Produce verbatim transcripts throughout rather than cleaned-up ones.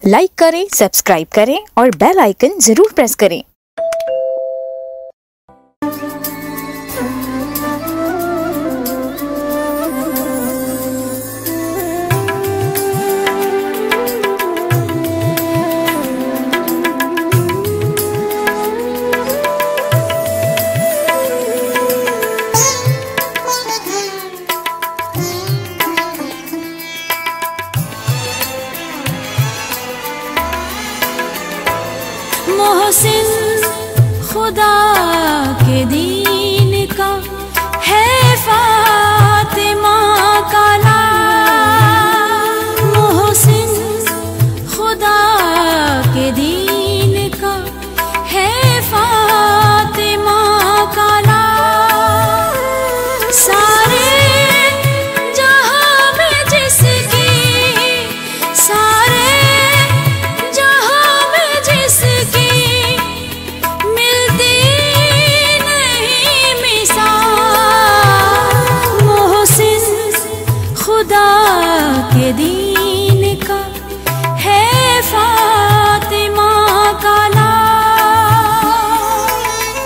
Like करें, subscribe करें और बेल आइकन जरूर प्रेस करें। मोहसिन खुदा के दीन का है फातिमा का लाल। मोहसिन खुदा के दीन का है फातिमा का लाल। सारे जहां में जिसकी, सारे खुदा के दीन का है फातिमा का लाल।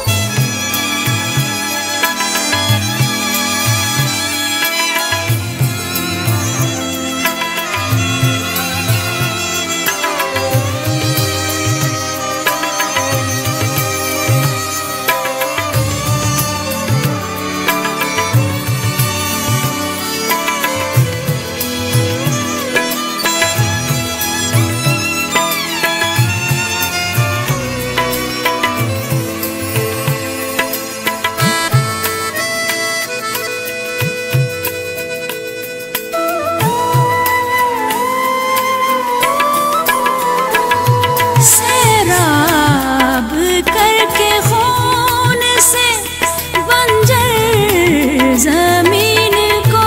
सैराब करके खून से बंजर जमीन को,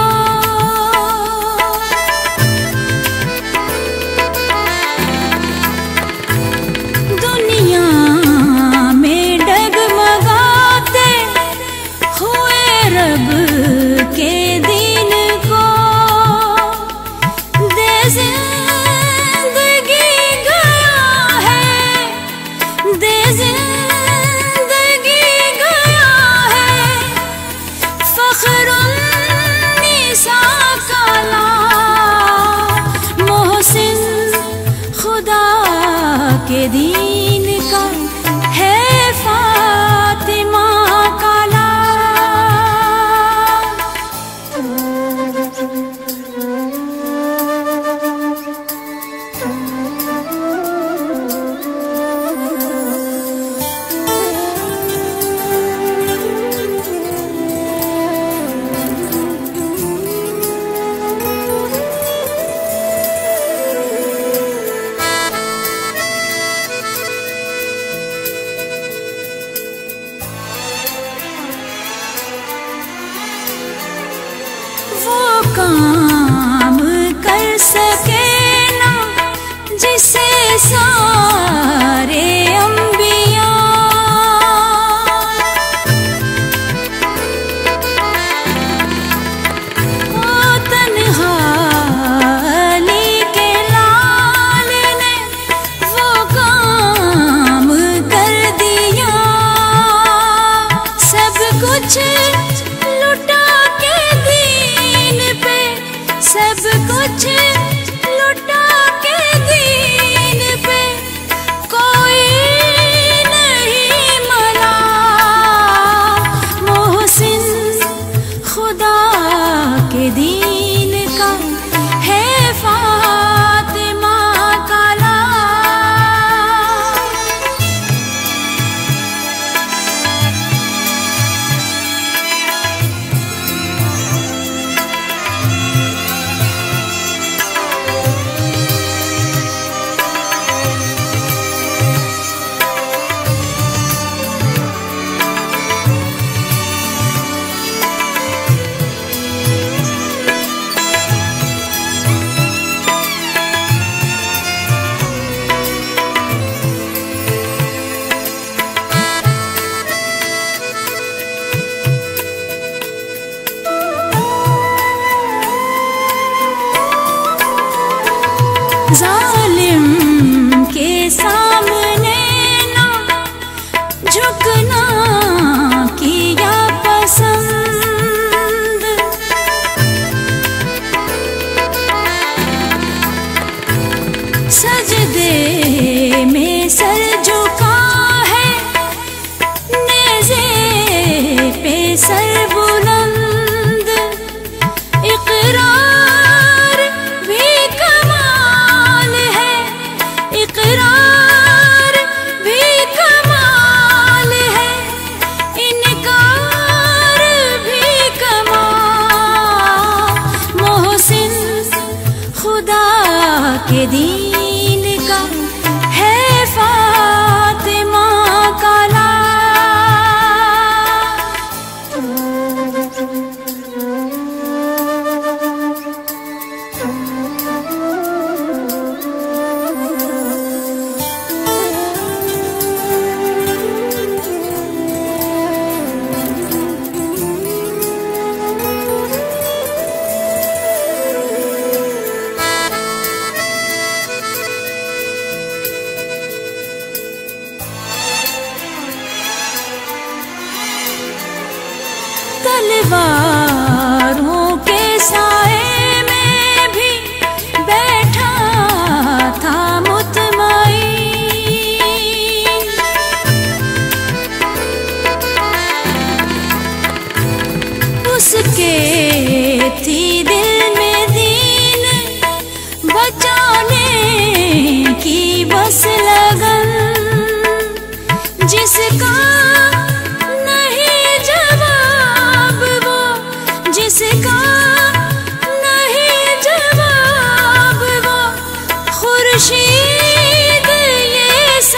दुनिया में डगमगाते हुए रब के दीन को दे दे जिंदगी गया है फख्रुन्निसा का लाल। मोहसिन खुदा के दीन का है फातिमा का वो काम कर सके ना जिसे सारे अंबिया, ओ तन्हा अली के लाल ने वो काम कर दिया। सब कुछ लुटा के दीन पे, सब कुछ लुटा के दीन पे कोई नहीं मना। मोहसिन खुदा के दीन का है फातिमा का लाल। जालिम सामने ना झुकना किया पसंद। सजदे में सर झुका है, नेज़े पे सर बुलंद। इक़रार भी कमाल है, इक़रार भी कमाल है, इनकार भी कमाल। मोहसिन खुदा के दीन का है फातिमा का तलवारों के साए में भी बैठा था मुतमईन। उसके थी दिल में दीन बचाने की बस लगन। जिसका जिसका नहीं जवाब वो खुर्शीद ये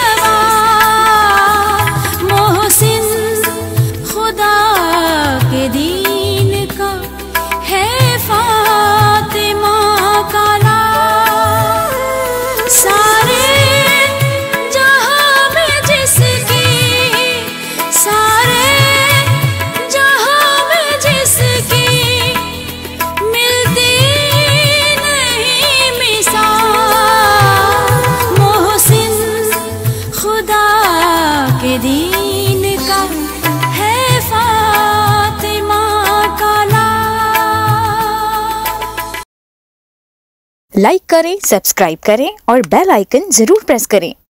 सवाल। मोहसिन खुदा के दीन का है फातिमा का लाल। सारे जहां में जिसकी, सारे दीन का है फातिमा का लाल। लाइक करें, सब्सक्राइब करें और बेल आइकन जरूर प्रेस करें।